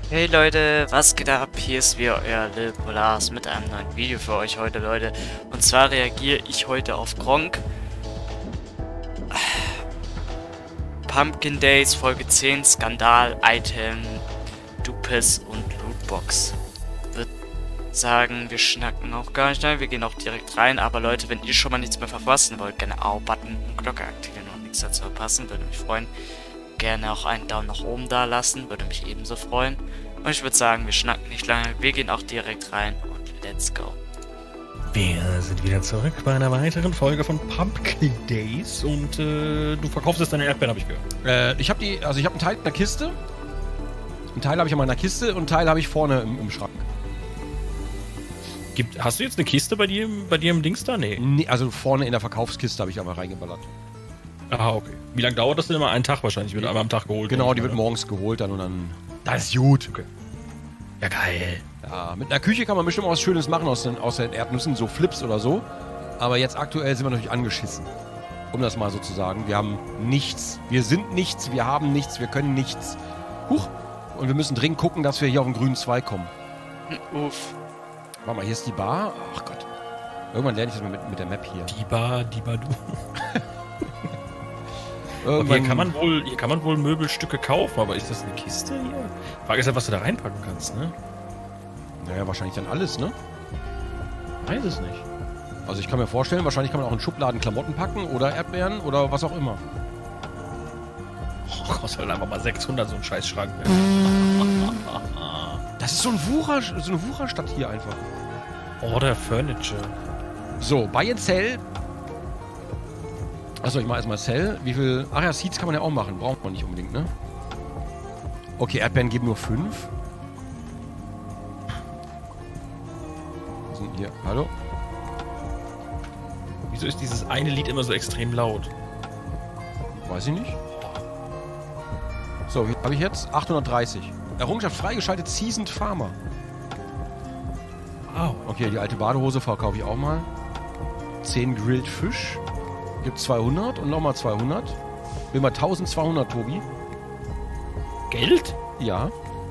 Hey Leute, was geht ab? Hier ist wieder euer Lil Polars mit einem neuen Video für euch heute, Leute. Und zwar reagiere ich heute auf Gronkh. Pumpkin Days Folge 10, Skandal, Item, Dupes und Lootbox. Würde sagen, wir schnacken auch gar nicht, nein, wir gehen auch direkt rein. Aber Leute, wenn ihr schon mal nichts mehr verpassen wollt, gerne Abo-Button und Glocke aktivieren und nichts dazu verpassen, würde mich freuen. Gerne auch einen Daumen nach oben da lassen, würde mich ebenso freuen. Und ich würde sagen, wir schnacken nicht lange, wir gehen auch direkt rein und let's go. Wir sind wieder zurück bei einer weiteren Folge von Pumpkin Days und du verkaufst jetzt deine Erdbeeren, habe ich gehört. Ich habe einen Teil in der Kiste, einen Teil habe ich an meiner Kiste und einen Teil habe ich vorne im Schrank. Hast du jetzt eine Kiste bei dir im Dings da? Nee. Nee, also vorne in der Verkaufskiste habe ich einfach reingeballert. Ah, okay. Wie lange dauert das denn immer? Einen Tag wahrscheinlich, wird einmal am Tag geholt. Genau, die wird morgens geholt dann und dann... Das ist gut. Okay. Ja, geil. Ja, mit einer Küche kann man bestimmt auch was Schönes machen aus den Erdnüssen, so Flips oder so. Aber jetzt aktuell sind wir natürlich angeschissen. Um das mal so zu sagen. Wir haben nichts. Wir sind nichts. Wir haben nichts. Wir können nichts. Huch. Und wir müssen dringend gucken, dass wir hier auf den grünen Zweig kommen. Uff. Warte mal, hier ist die Bar. Ach Gott. Irgendwann lerne ich das mal mit der Map hier. Die Bar, du. Irgendwann... Hier kann man wohl Möbelstücke kaufen, aber ist das eine Kiste hier? Frage ist ja, was du da reinpacken kannst, ne? Naja, wahrscheinlich dann alles, ne? Weiß es nicht. Also ich kann mir vorstellen, wahrscheinlich kann man auch in Schubladen Klamotten packen oder Erdbeeren oder was auch immer. Oh, kostet halt einfach mal 600 so ein Scheißschrank. Ne? Das ist so eine Wucherstadt hier einfach. Order Furniture. So, Buy and Sell. Achso, ich mache erstmal Sell. Wie viel... Ach ja, Seeds kann man ja auch machen. Braucht man nicht unbedingt, ne? Okay, Erdbeeren geben nur 5. Was sind hier? Hallo? Wieso ist dieses eine Lied immer so extrem laut? Weiß ich nicht. So, wie habe ich jetzt? 830. Errungenschaft freigeschaltet, Seasoned Farmer. Wow. Okay, die alte Badehose verkaufe ich auch mal. 10 Grilled Fisch. Gibt 200 und nochmal 200. Will mal 1200, Tobi. Geld? Ja.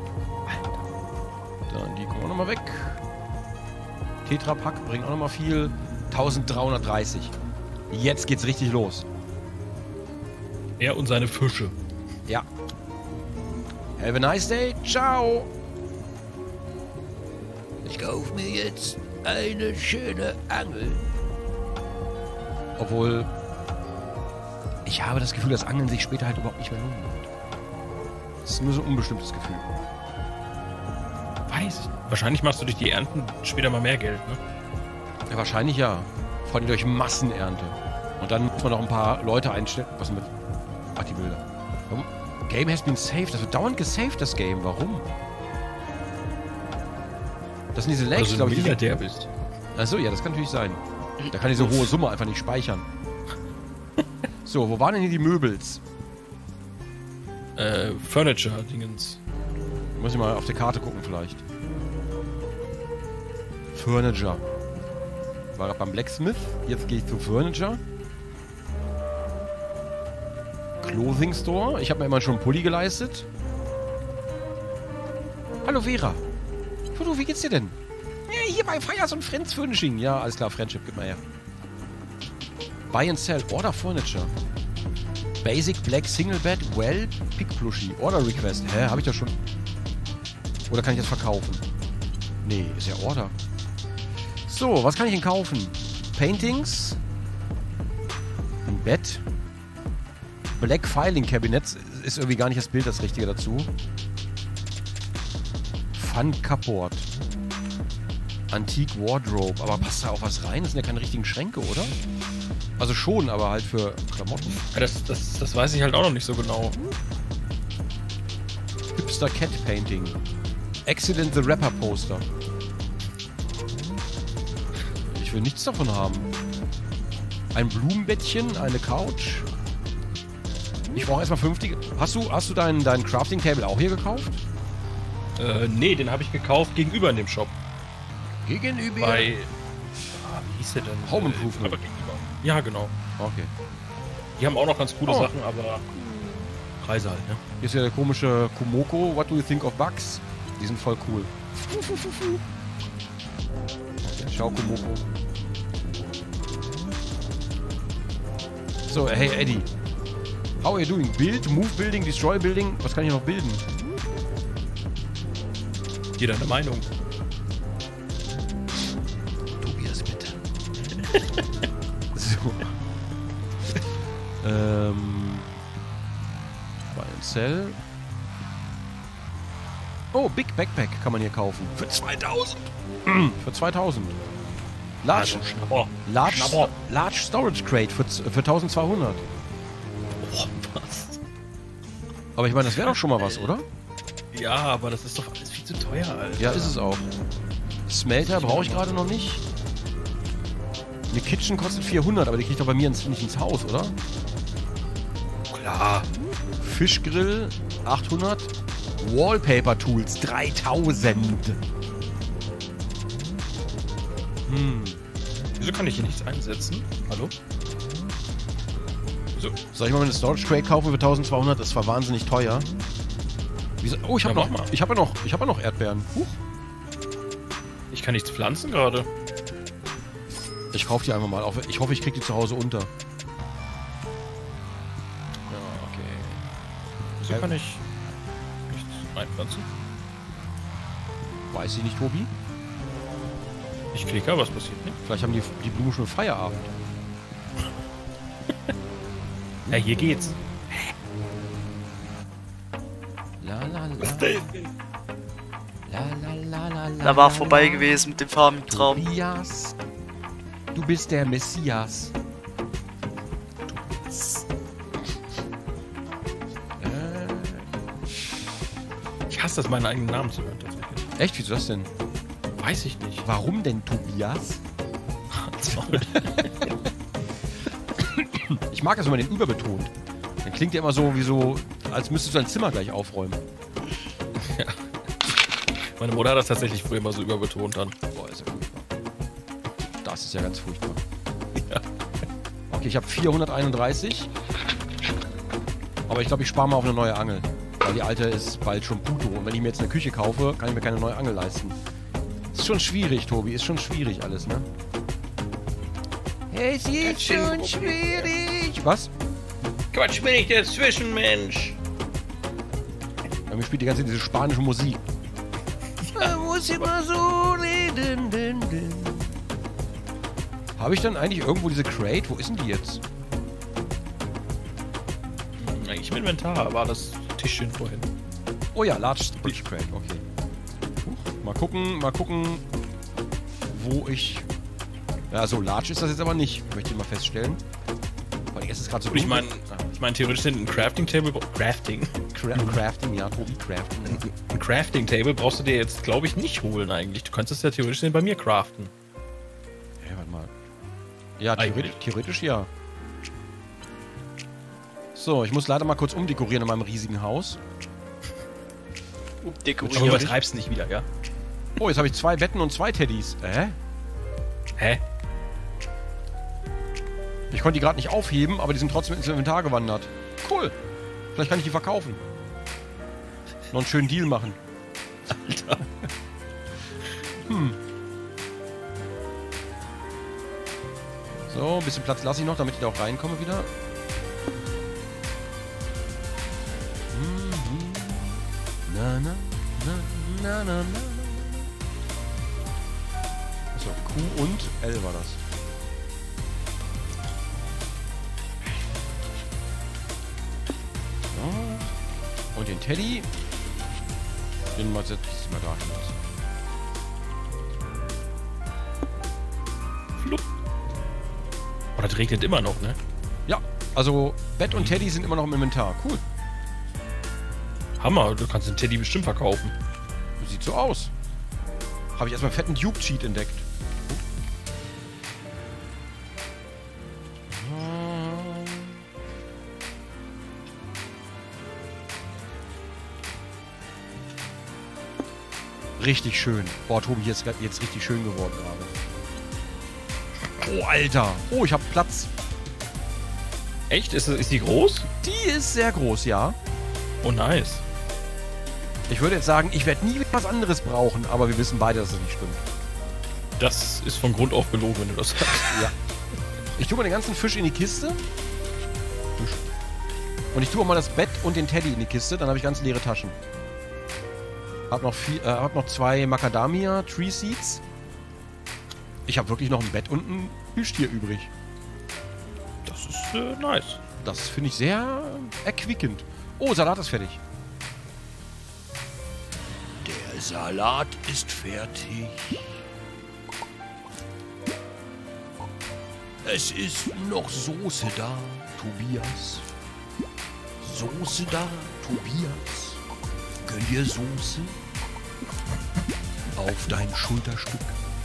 Dann die kommen auch nochmal weg. Tetrapack bringt auch nochmal viel. 1330. Jetzt geht's richtig los. Er und seine Fische. Ja. Have a nice day. Ciao. Ich kaufe mir jetzt eine schöne Angel. Obwohl, ich habe das Gefühl, dass Angeln sich später halt überhaupt nicht mehr lohnen wird. Das ist nur so ein unbestimmtes Gefühl. Weiß ich nicht. Wahrscheinlich machst du durch die Ernten später mal mehr Geld, ne? Ja, wahrscheinlich ja. Vor allem durch Massenernte. Und dann muss man noch ein paar Leute einstellen. Was denn mit... Ach, die Bilder. Warum? Game has been saved. Das wird dauernd gesaved, das Game. Warum? Das sind diese Lags, Also glaube ich. Milliardär bist. Achso, ja, das kann natürlich sein. Da kann diese hohe Summe einfach nicht speichern. So, wo waren denn hier die Möbels? Furniture-Dingens. Muss ich mal auf der Karte gucken vielleicht. Furniture. War gerade beim Blacksmith. Jetzt gehe ich zu Furniture. Clothing Store. Ich habe mir immer schon einen Pulli geleistet. Hallo Vera. Hallo, wie geht's dir denn? Ja, hier bei Fires und Friends Furnishing. Ja, alles klar, Friendship, gib mal her. Buy and Sell. Order Furniture. Basic Black Single Bed. Well, Pick Plushie. Order Request. Hä, habe ich das schon? Oder kann ich das verkaufen? Nee, ist ja Order. So, was kann ich denn kaufen? Paintings. Ein Bett. Black Filing Cabinets. Ist irgendwie gar nicht das Bild das Richtige dazu. Fun Cupboard. Antique Wardrobe. Aber passt da auch was rein? Das sind ja keine richtigen Schränke, oder? Also schon, aber halt für Klamotten. Ja, das weiß ich halt auch noch nicht so genau. Hipster Cat Painting. Excellent the Rapper Poster. Ich will nichts davon haben. Ein Blumenbettchen, eine Couch. Ich brauche erstmal 50. Hast du dein Crafting Table auch hier gekauft? Nee, den habe ich gekauft gegenüber in dem Shop. Gegenüber? Bei... wie hieß der denn? Home Improvement. Aber gegenüber. Ja, genau. Okay. Die haben auch noch ganz coole Oh. Sachen, aber Preise halt, ne? Hier ist ja der komische Kumoko. What do you think of bugs? Die sind voll cool. Schaukomoko. So, hey Eddie. How are you doing? Build, move building, destroy building. Was kann ich noch bilden? Jeder eine Meinung. Tobias, bitte. So. Buy and sell. Oh, Big Backpack kann man hier kaufen. Für 2000. Für 2000. Large, Also, Schnapper. Large Storage Crate für 1200. Oh, was? Aber ich meine, das wäre doch schon mal was, oder? Ja, aber das ist doch alles viel zu teuer, Alter. Ja, ist es auch. Smelter brauche ich gerade noch nicht. Eine Kitchen kostet 400, aber die kriegt doch bei mir nicht ins Haus, oder? Klar. Fischgrill 800. Wallpaper Tools 3000. Wieso kann ich hier nichts einsetzen? Hallo? So. Soll ich mal eine Storage Crate kaufen für 1200? Das war wahnsinnig teuer. Wieso? Oh, ich habe Ja, noch, mach mal. ich habe ja noch Erdbeeren. Huch. Ich kann nichts pflanzen gerade. Ich kaufe die einfach mal. Ich hoffe, ich kriege die zu Hause unter. Ja, okay. Wieso kann ich nichts einpflanzen? Weiß ich nicht, Tobi. Ich klicke, was passiert nicht? Vielleicht haben die Blumen schon Feierabend. Ja, hier geht's. La la la. La la la la la. Da war vorbei gewesen mit dem Farbentraum. Tobias, du bist der Messias. Ich hasse das, meinen eigenen Namen zu hören, tatsächlich. Echt? Wieso das denn? Weiß ich nicht. Warum denn Tobias? Ich mag das, wenn man den überbetont. Dann klingt der immer so, wie so, als müsstest du dein Zimmer gleich aufräumen. Meine Mutter hat das tatsächlich früher immer so überbetont dann. Boah, ist ja furchtbar. Das ist ja ganz furchtbar. Ja. Okay, ich habe 431. Aber ich glaube, ich spare mal auf eine neue Angel. Weil die alte ist bald schon puto. Und wenn ich mir jetzt eine Küche kaufe, kann ich mir keine neue Angel leisten. Ist schon schwierig, Tobi. Ist schon schwierig alles, ne? Es ist schon schwierig. Was? Quatsch, bin ich der Zwischenmensch. Ja, mir spielt die ganze Zeit diese spanische Musik. Man muss immer so reden. Habe ich dann eigentlich irgendwo diese Crate? Wo ist denn die jetzt? Eigentlich im Inventar war das Tischchen vorhin. Oh ja, Large Storage Crate, okay. Mal gucken, wo ich... Ja, so large ist das jetzt aber nicht, möchte ich mal feststellen. Weil jetzt ist gerade so... Ich meine, theoretisch sind ein Crafting Table... Crafting, ja, Tobi, Crafting. ein Crafting Table brauchst du dir jetzt, glaube ich, nicht holen eigentlich. Du kannst es ja theoretisch bei mir craften. Ja, warte mal. Ja, theoretisch ja. So, ich muss leider mal kurz umdekorieren in meinem riesigen Haus. Aber Dekorieren. übertreibst nicht wieder, ja? Oh, jetzt habe ich 2 Betten und 2 Teddys. Hä? Ich konnte die gerade nicht aufheben, aber die sind trotzdem ins Inventar gewandert. Cool. Vielleicht kann ich die verkaufen. Noch einen schönen Deal machen. Alter. So, ein bisschen Platz lasse ich noch, damit ich da auch reinkomme wieder. Na, na, na, na, na, na. So, Q und L war das. So. Und den Teddy. Den mal setze ich mal da hin. Oh, das regnet immer noch, ne? Ja, also Bett und Teddy sind immer noch im Inventar. Cool. Hammer, du kannst den Teddy bestimmt verkaufen. Sieht so aus. Habe ich erstmal einen fetten Dupe-Cheat entdeckt. Richtig schön. Boah, Tobi, hier ist jetzt richtig schön geworden gerade. Oh, Alter. Oh, ich habe Platz. Echt? Ist die groß? Die ist sehr groß, ja. Oh, nice. Ich würde jetzt sagen, ich werde nie was anderes brauchen, aber wir wissen beide, dass das nicht stimmt. Das ist von Grund auf gelogen, wenn du das sagst. Ja. Ich tue mal den ganzen Fisch in die Kiste. Und ich tue auch mal das Bett und den Teddy in die Kiste, dann habe ich ganz leere Taschen. Hab noch 2 Macadamia Tree Seeds. Ich habe wirklich noch ein Bett und ein Plüschtier übrig. Das ist nice. Das finde ich sehr erquickend. Oh, Salat ist fertig. Der Salat ist fertig. Es ist noch Soße da, Tobias. Soße da, Tobias. Gönn dir Soße auf dein Schulterstück.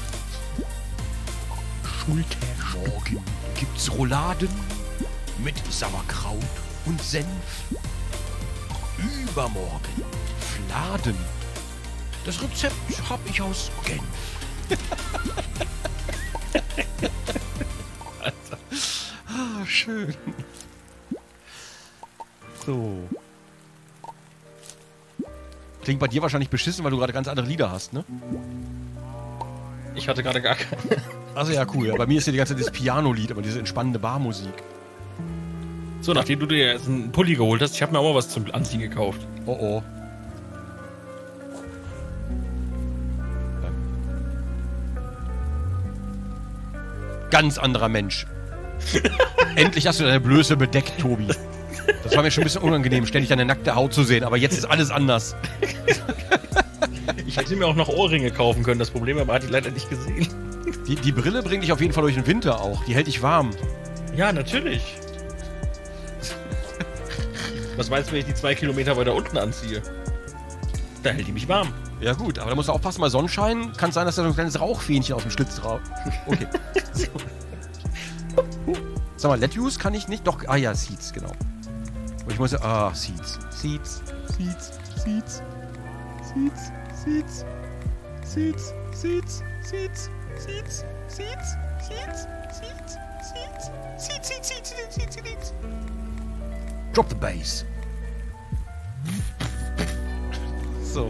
Morgen gibt's Rouladen mit Sauerkraut und Senf. Übermorgen Fladen. Das Rezept hab ich aus Genf. Ah, schön. So. Klingt bei dir wahrscheinlich beschissen, weil du gerade ganz andere Lieder hast, ne? Ich hatte gerade gar keine. Also ja, cool. Ja, bei mir ist ja die ganze Zeit das Piano-Lied, aber diese entspannende Barmusik. So, nachdem du dir jetzt einen Pulli geholt hast, ich habe mir auch mal was zum Anziehen gekauft. Oh oh. Ganz anderer Mensch. Endlich hast du deine Blöße bedeckt, Tobi. Das war mir schon ein bisschen unangenehm, ständig deine nackte Haut zu sehen, aber jetzt ist alles anders. Ich hätte mir auch noch Ohrringe kaufen können, das Problem aber hatte ich leider nicht gesehen. Die Brille bringt dich auf jeden Fall durch den Winter auch. Die hält dich warm. Ja, natürlich. Was meinst du, wenn ich die 2 Kilometer weiter unten anziehe? Da hält die mich warm. Ja gut, aber da musst du aufpassen, bei Sonnenschein kann es sein, dass da so ein kleines Rauchfähnchen aus dem Schlitz drauf. Okay. Sag mal, Lettuce kann ich nicht? Doch, ah ja, Seeds, genau. Und ich muss ja, Seeds. Seeds, Seeds, Seeds, Seeds, Seeds, Seeds, Seeds, Seeds, Seeds, Seeds, Seeds, Seeds, Seeds, Seeds, Seeds, Seeds, Seeds. Drop the bass. So.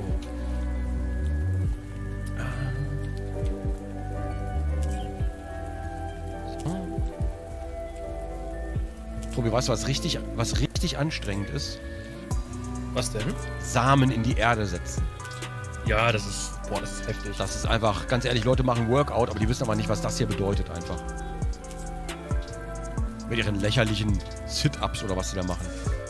Tobi, weißt du, was richtig anstrengend ist? Was denn? Samen in die Erde setzen. Ja, das ist heftig. Das ist einfach, ganz ehrlich, Leute machen Workout, aber die wissen aber nicht, was das hier bedeutet einfach. Mit ihren lächerlichen Sit-Ups oder was sie da machen.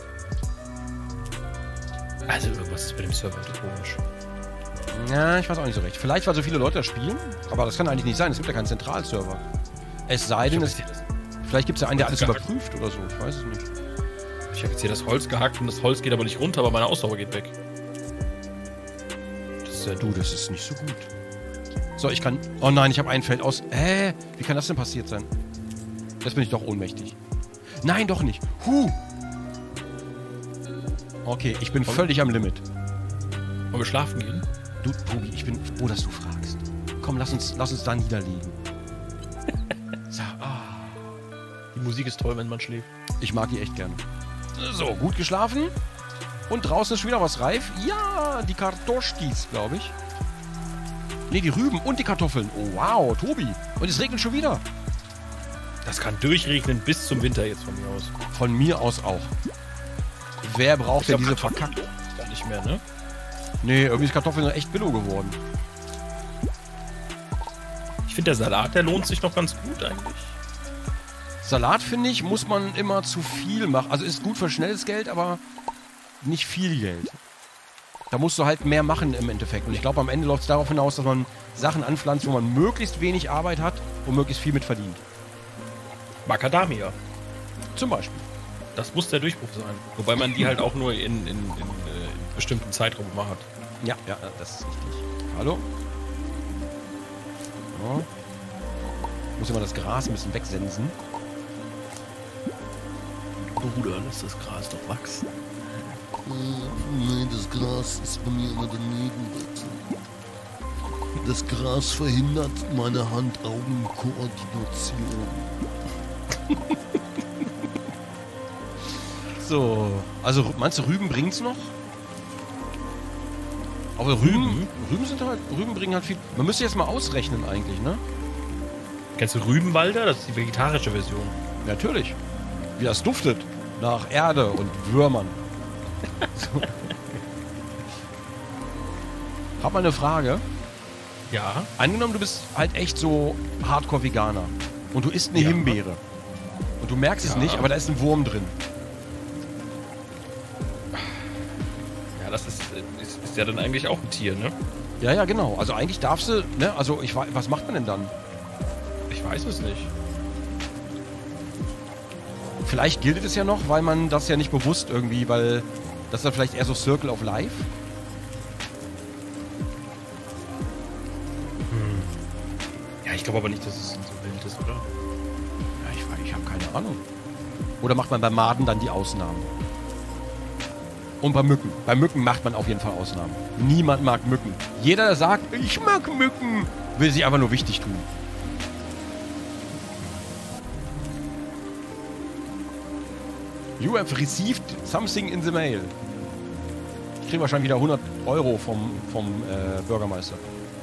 Also irgendwas ist bei dem Server komisch. Ja, ich weiß auch nicht so recht. Vielleicht, weil so viele Leute das spielen, aber das kann eigentlich nicht sein. Es gibt ja keinen Zentralserver. Es sei denn, vielleicht gibt es ja einen, der alles überprüft oder so. Ich weiß es nicht. Ich habe jetzt hier das Holz gehackt und das Holz geht aber nicht runter, aber meine Ausdauer geht weg. Das ist ja du, das ist nicht so gut. So, ich kann... Oh nein, ich habe ein Feld aus... Wie kann das denn passiert sein? Jetzt bin ich doch ohnmächtig. Nein, doch nicht. Okay, ich bin völlig am Limit. Wollen wir schlafen gehen? Du, Tobi, ich bin froh, dass du fragst. Komm, lass uns da niederlegen. So, Die Musik ist toll, wenn man schläft. Ich mag die echt gerne. So, gut geschlafen. Und draußen ist schon wieder was reif. Ja, die Kartoschkis, glaube ich. Ne, die Rüben und die Kartoffeln. Oh, wow, Tobi. Und es regnet schon wieder. Das kann durchregnen bis zum Winter jetzt von mir aus. Von mir aus auch. Wer braucht denn diese verkackte... Gar nicht mehr, ne? Nee, irgendwie ist Kartoffeln echt billo geworden. Ich finde, der Salat, der lohnt sich noch ganz gut eigentlich. Salat, finde ich, muss man immer zu viel machen. Also ist gut für schnelles Geld, aber nicht viel Geld. Da musst du halt mehr machen im Endeffekt. Und ich glaube, am Ende läuft es darauf hinaus, dass man Sachen anpflanzt, wo man möglichst wenig Arbeit hat und möglichst viel mit verdient. Macadamia. Zum Beispiel. Das muss der Durchbruch sein. Wobei man die halt auch nur in bestimmten Zeitraum immer hat. Ja, das ist richtig. Hallo? So. Muss immer das Gras ein bisschen wegsensen. Bruder, lass das Gras doch wachsen. Nein, das Gras ist bei mir immer daneben. Das Gras verhindert meine Hand-Augen-Koordination. So, also meinst du, Rüben bringt's noch? Aber Rüben bringen halt viel... Man müsste jetzt mal ausrechnen eigentlich, ne? Kennst du Rübenwalder? Das ist die vegetarische Version. Natürlich. Wie das duftet. Nach Erde und Würmern. So. Hab mal eine Frage. Ja. Angenommen, du bist halt echt so Hardcore-Veganer. Und du isst eine Ja. Himbeere. Und du merkst es nicht, aber da ist ein Wurm drin. Ja, das ist ja dann eigentlich auch ein Tier, ne? Ja, ja, genau. Also eigentlich darfst du, ne? Also was macht man denn dann? Ich weiß es nicht. Vielleicht gilt es ja noch, weil man das ja nicht bewusst irgendwie, weil das ist dann vielleicht eher so Circle of Life. Ja, ich glaube aber nicht, dass es so wild ist, oder? Ja, ich habe keine Ahnung. Oder macht man bei Maden dann die Ausnahmen? Und bei Mücken. Bei Mücken macht man auf jeden Fall Ausnahmen. Niemand mag Mücken. Jeder, der sagt, ich mag Mücken, will sich einfach nur wichtig tun. You have received something in the mail. Ich kriege wahrscheinlich wieder 100 Euro vom Bürgermeister.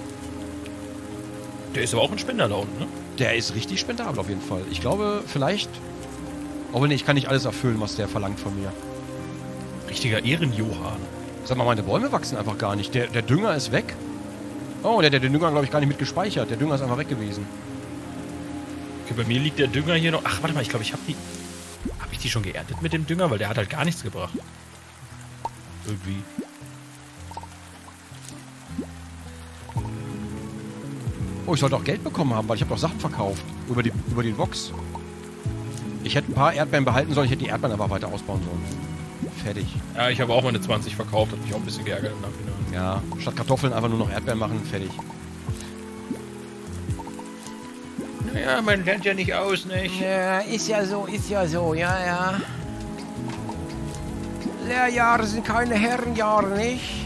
Der ist aber auch ein Spender da unten, ne? Der ist richtig spendabel auf jeden Fall. Ich glaube, vielleicht... Aber nee, ich kann nicht alles erfüllen, was der verlangt von mir. Richtiger Ehrenjohann. Sag mal, meine Bäume wachsen einfach gar nicht. Der Dünger ist weg. Oh, der den Dünger, glaube ich, gar nicht mit gespeichert. Der Dünger ist einfach weg gewesen. Okay, bei mir liegt der Dünger hier noch... Ach, warte mal, ich glaube, ich habe die... Habe ich die schon geerntet mit dem Dünger? Weil der hat halt gar nichts gebracht. Irgendwie. Oh, ich sollte auch Geld bekommen haben, weil ich habe doch Sachen verkauft. Über die Box. Ich hätte ein paar Erdbeeren behalten sollen. Ich hätte die Erdbeeren einfach weiter ausbauen sollen. Fertig. Ja, ich habe auch meine 20 verkauft. Hat mich auch ein bisschen geärgert im Nachhinein. Ja, statt Kartoffeln einfach nur noch Erdbeeren machen. Fertig. Ja, man lernt ja nicht aus, nicht? Ja, ist ja so, ja. Lehrjahre sind keine Herrenjahre, nicht?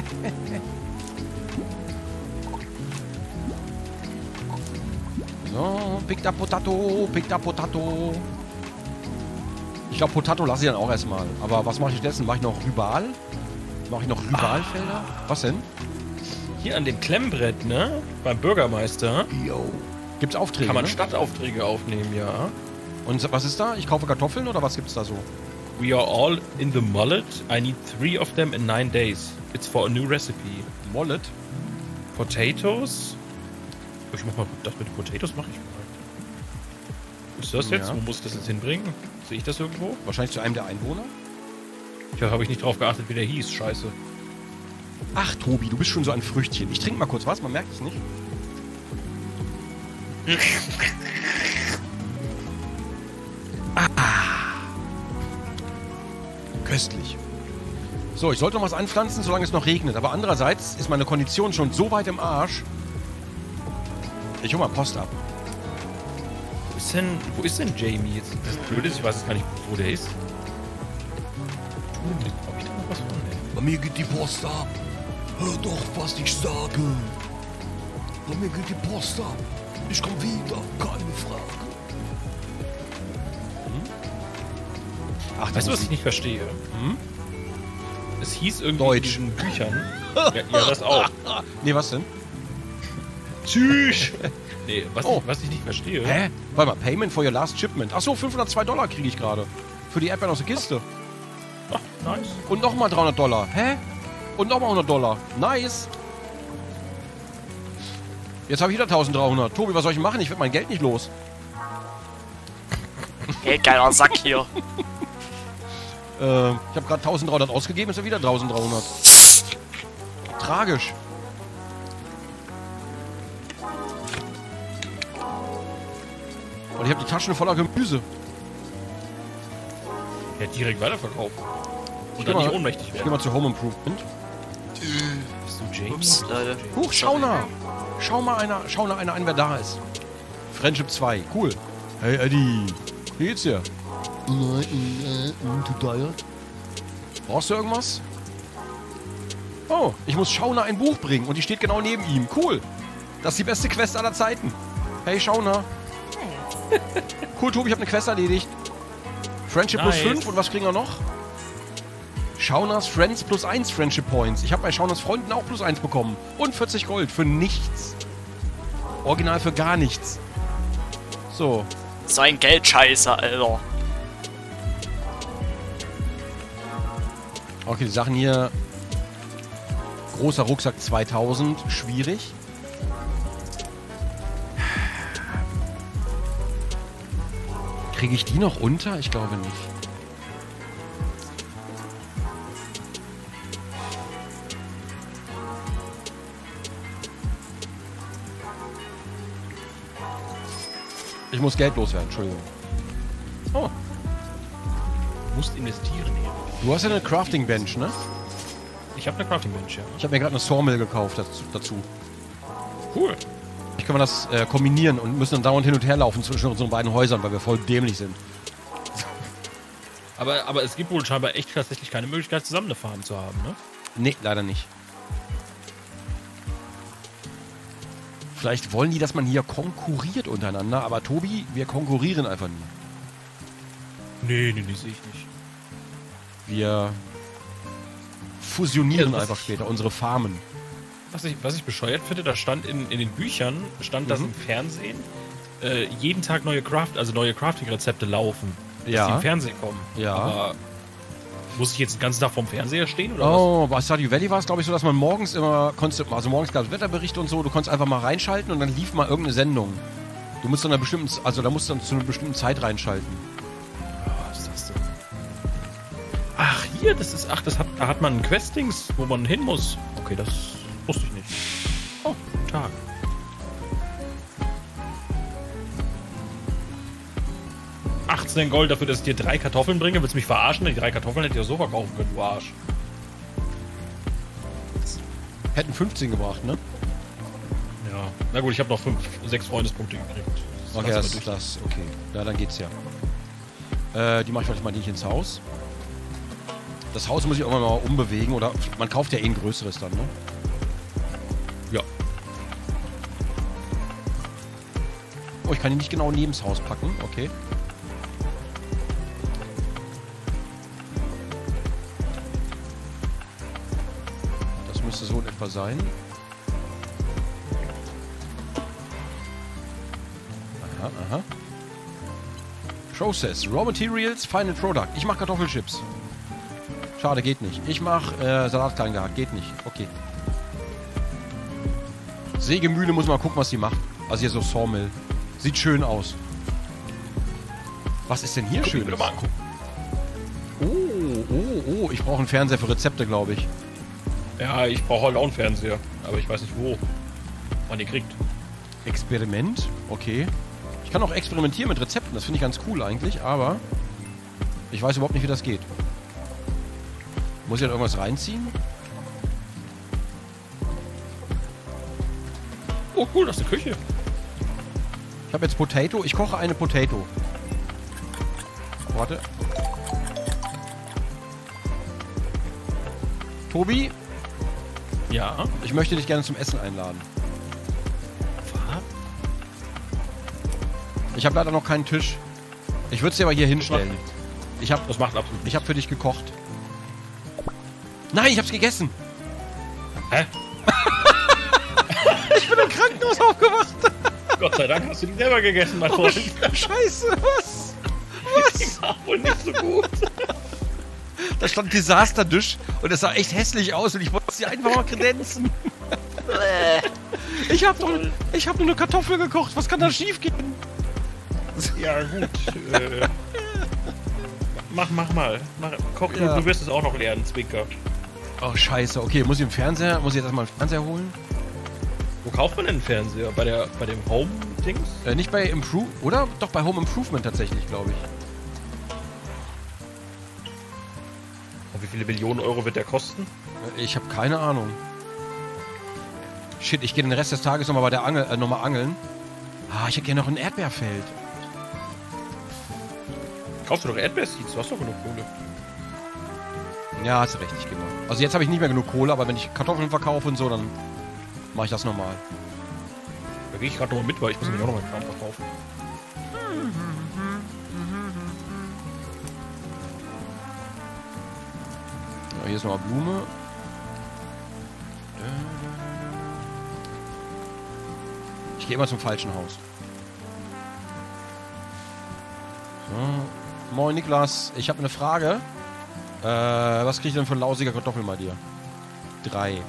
So, pick da Potato, pick da Potato. Ich glaube, Potato lasse ich dann auch erstmal. Aber was mache ich dessen? Mache ich noch Rübal? Mache ich noch Rübalfelder? Was denn? Hier an dem Klemmbrett, ne? Beim Bürgermeister. Yo. Gibt's Aufträge? Kann man ne? Stadtaufträge aufnehmen, ja. Und was ist da? Ich kaufe Kartoffeln oder was gibt's da so? We are all in the mullet. I need 3 of them in 9 days. It's for a new recipe. Mollet? Potatoes. Ich mach mal das mit den Potatoes mache ich mal. Was ist das jetzt? Ja. Wo muss ich das jetzt hinbringen? Sehe ich das irgendwo? Wahrscheinlich zu einem der Einwohner? Ja, habe ich nicht drauf geachtet, wie der hieß. Scheiße. Ach, Tobi, du bist schon so ein Früchtchen. Ich trinke mal kurz was, man merkt es nicht. Köstlich. So, ich sollte noch was anpflanzen, solange es noch regnet. Aber andererseits ist meine Kondition schon so weit im Arsch. Ich hol mal Post ab. Wo ist denn Jamie jetzt? Das Blöde ist, ich weiß jetzt gar nicht, wo der ist. Hab ich da noch was von dem? Bei mir geht die Post ab. Hör doch, was ich sage. Bei mir geht die Post ab. Ich komm wieder, keine Frage. Ach, Weißt du, was ich nicht verstehe? Hm? Es hieß irgendwie Deutsch. in diesen Büchern. Ja, das auch. Nee, was denn? Tschüss! Nee, Oh. was ich nicht verstehe. Hä? Warte mal, Payment for your last shipment. Achso, $502 kriege ich gerade. Für die Erdbeeren aus der Kiste. Ach, nice. Und nochmal $300. Hä? Und nochmal $100. Nice. Jetzt habe ich wieder 1300. Tobi, was soll ich machen? Ich werde mein Geld nicht los. Hey, geiler Sack hier. Ich habe gerade 1300 ausgegeben, ist ja wieder 1300. Tragisch. Und ich habe die Taschen voller Gemüse. Ja, direkt weiterverkaufen. Und geh dann nicht mal- ohnmächtig Ich gehe werden. mal zu Home Improvement. Bist du Jamie? Ups, Leute. Huch, Schauner. Schau mal einer an, wer da ist. Friendship 2, cool. Hey Eddie, wie geht's dir? Too tired? Brauchst du irgendwas? Oh, ich muss Schauner ein Buch bringen und die steht genau neben ihm. Cool. Das ist die beste Quest aller Zeiten. Hey Schauner. Cool, Tobi, ich habe eine Quest erledigt. Friendship Nice. plus 5 und was kriegen wir noch? Schaunas Friends +1 Friendship Points. Ich habe bei Schaunas Freunden auch +1 bekommen. Und 40 Gold für nichts. Original für gar nichts. So. So ein Geldscheißer, Alter. Okay, die Sachen hier. Großer Rucksack 2000. Schwierig. Kriege ich die noch unter? Ich glaube nicht. Ich muss Geld loswerden, Entschuldigung. Oh, Du musst investieren hier. du hast ja eine Crafting Bench, ne? Ich habe eine Crafting Bench, ja. Ich habe mir gerade eine Sawmill gekauft dazu. Cool. Ich kann man das kombinieren und müssen dann dauernd hin und her laufen zwischen unseren beiden Häusern, weil wir voll dämlich sind. Aber es gibt wohl scheinbar echt tatsächlich keine Möglichkeit, zusammen eine Farm zu haben, ne? Nee, leider nicht. Vielleicht wollen die, dass man hier konkurriert untereinander, aber Tobi, wir konkurrieren einfach nie. Nee, sehe ich nicht. Wir fusionieren Ja, einfach später unsere Farmen. Was ich bescheuert finde, da stand in den Büchern, das im Fernsehen, jeden Tag neue Crafting-Rezepte laufen, dass Ja. die im Fernsehen kommen. Ja. Aber muss ich jetzt den ganzen Tag vorm Fernseher stehen oder was? Oh, bei Stardew Valley war es, glaube ich, so, dass man morgens immer, also morgens gab es Wetterberichte und so, du konntest einfach mal reinschalten und dann lief mal irgendeine Sendung. Du musst dann da musst du dann zu einer bestimmten Zeit reinschalten. Was ist das denn? Ach, hier, da hat man Questings, wo man hin muss. Okay, das wusste ich nicht. Oh, guten Tag. $18 Gold dafür, dass ich dir 3 Kartoffeln bringe. Willst du mich verarschen? Die 3 Kartoffeln hätte ich ja so verkaufen können, du Arsch. Hätten 15 gebracht, ne? Ja. Na gut, ich habe noch 6 Freundespunkte gekriegt. Okay, okay. Ja, dann geht's ja. Die mache ich vielleicht mal nicht ins Haus. Das Haus muss ich irgendwann mal umbewegen oder man kauft ja eh ein größeres dann, ne? Ja. Oh, ich kann ihn nicht genau neben das Haus packen, okay. Das müsste so in etwa sein. Aha, aha. Process. Raw Materials, Final Product. Ich mache Kartoffelchips. Schade, geht nicht. Ich mache Salat klein gehackt. Geht nicht. Okay. Sägemühle muss man gucken, was die macht. Also hier so Sawmill. Sieht schön aus. Was ist denn hier schön? Oh. Ich brauche einen Fernseher für Rezepte, glaube ich. Ja, ich brauche halt auch einen Fernseher. Aber ich weiß nicht, wo man den kriegt. Experiment? Okay. Ich kann auch experimentieren mit Rezepten. Das finde ich ganz cool eigentlich, aber ich weiß überhaupt nicht, wie das geht. Muss ich da irgendwas reinziehen? Oh cool, das ist eine Küche. Ich habe jetzt Potato. Ich koche eine Potato. Warte. Tobi, Ja. ich möchte dich gerne zum Essen einladen. Was? Ich habe leider noch keinen Tisch. Ich würde es dir aber hier hinstellen. Ich habe Das macht absolut nichts. für dich gekocht. Nein, ich hab's gegessen. Hä? Ich bin im Krankenhaus aufgewacht. Gott sei Dank hast du die selber gegessen, mein Freund. Scheiße, was? Die war wohl nicht so gut. Da stand Desaster-Dish und es sah echt hässlich aus und ich wollte sie einfach mal kredenzen. Ich hab nur eine Kartoffel gekocht. Was kann da schief gehen? Ja, gut. Mach mal. Koch, Ja. du wirst es auch noch lernen, Zwinker. Oh, scheiße. Okay, muss ich jetzt erstmal einen Fernseher holen? Wo kauft man denn einen Fernseher? Bei dem Home-Dings? Nicht bei oder? Doch, bei Home Improvement tatsächlich, glaube ich. Und wie viele Millionen Euro wird der kosten? Ich habe keine Ahnung. Shit, ich gehe den Rest des Tages nochmal bei der nochmal angeln. Ich hätte gerne noch ein Erdbeerfeld. Kaufst du doch Erdbeerseeds, du hast doch genug Kohle. Ja, hast du recht, genau. Also jetzt habe ich nicht mehr genug Kohle, aber wenn ich Kartoffeln verkaufe und so, dann mache ich das normal. Da gehe ich gerade nochmal mit, weil ich muss nämlich auch noch meinen Kram verkaufen. hier ist noch eine Blume. Ich gehe mal zum falschen Haus. So. Moin Niklas, ich habe eine Frage. Was kriege ich denn für lausige Kartoffeln bei dir? 3.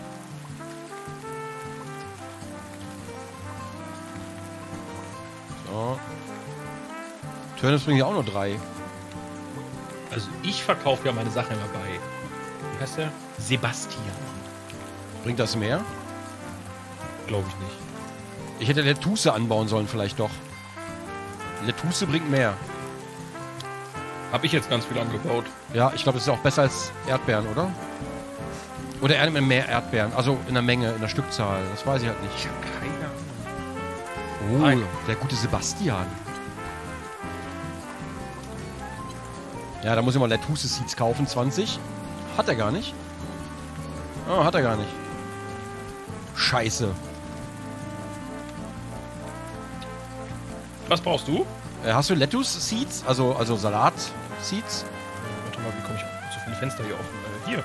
So. Turnips bringen ja auch nur 3. Also ich verkaufe ja meine Sachen immer bei. Wie heißt der? Sebastian. Bringt das mehr? Glaube ich nicht. Ich hätte Lettuce anbauen sollen vielleicht doch. Lettuce bringt mehr. Habe ich jetzt ganz viel angebaut. Ja, ich glaube, das ist auch besser als Erdbeeren, oder? Oder mehr Erdbeeren. Also in der Menge, in der Stückzahl. Das weiß ich halt nicht. Ich habe keine Ahnung. Oh, Nein. der gute Sebastian. Ja, da muss ich mal Lettuce Seeds kaufen. 20. Hat er gar nicht. Oh, hat er gar nicht. Scheiße. Was brauchst du? Hast du Lettuce Seeds? Also Salat Seeds? Warte mal, wie komme ich auf so viele Fenster hier offen? Hier.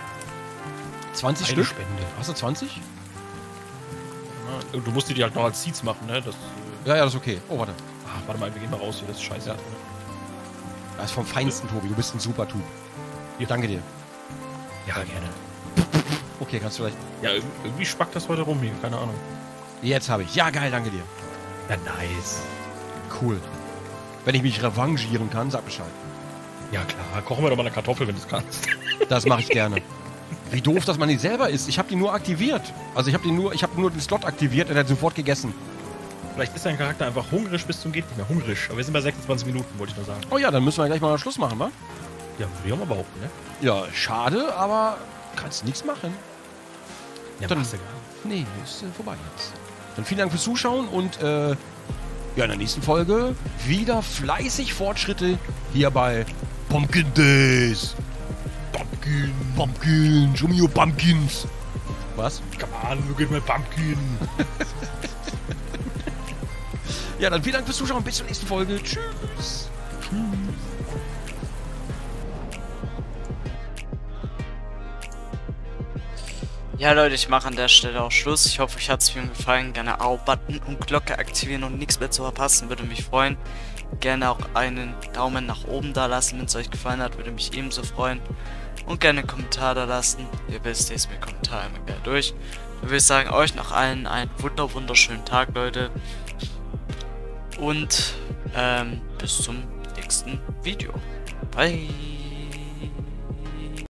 20 Eine Stück? Spende. Hast du 20? Ja, du musst die halt noch als Seeds machen, ne? Das, Ja, das ist okay. Oh, warte. warte mal, wir gehen mal raus hier. Das ist scheiße. Ja. Das ist vom Feinsten, Tobi. Du bist ein super Typ. Danke dir. Ja, gerne. Okay, kannst du vielleicht... Ja, irgendwie spackt das heute rum hier. Keine Ahnung. Jetzt habe ich. Ja, geil, danke dir. Ja, nice. Cool. Wenn ich mich revanchieren kann, sag Bescheid. Ja, klar. Kochen wir doch mal eine Kartoffel, wenn du es kannst. Das mache ich gerne. Wie doof, dass man die selber isst. Ich habe die nur aktiviert. Also ich habe nur den Slot aktiviert und er hat sofort gegessen. Vielleicht ist dein Charakter einfach hungrig bis zum geht nicht mehr. Hungrig. Aber wir sind bei 26 Minuten, wollte ich nur sagen. Oh ja, dann müssen wir gleich mal Schluss machen, wa? Ja, würde ich auch mal behaupten, ne? Ja, schade, aber kannst nichts machen. Ja, Dann- machst du gar nicht. Nee, ist vorbei jetzt. Dann vielen Dank fürs Zuschauen und ja, in der nächsten Folge wieder fleißig Fortschritte hier bei Pumpkin Days. Pumpkin, show me your pumpkins. Was? Come on, look at my pumpkin. Ja, dann vielen Dank fürs Zuschauen. Bis zur nächsten Folge. Tschüss. Ja Leute, ich mache an der Stelle auch Schluss. Ich hoffe, euch hat es gefallen. Gerne Abo-Button und Glocke aktivieren und nichts mehr zu verpassen. Würde mich freuen. Gerne auch einen Daumen nach oben da lassen, wenn es euch gefallen hat. Würde mich ebenso freuen. Und gerne einen Kommentar da lassen. Ihr wisst, lest mir Kommentare immer gerne durch. Dann würde ich sagen, euch noch allen einen wunderschönen Tag, Leute. Und bis zum nächsten Video. Bye.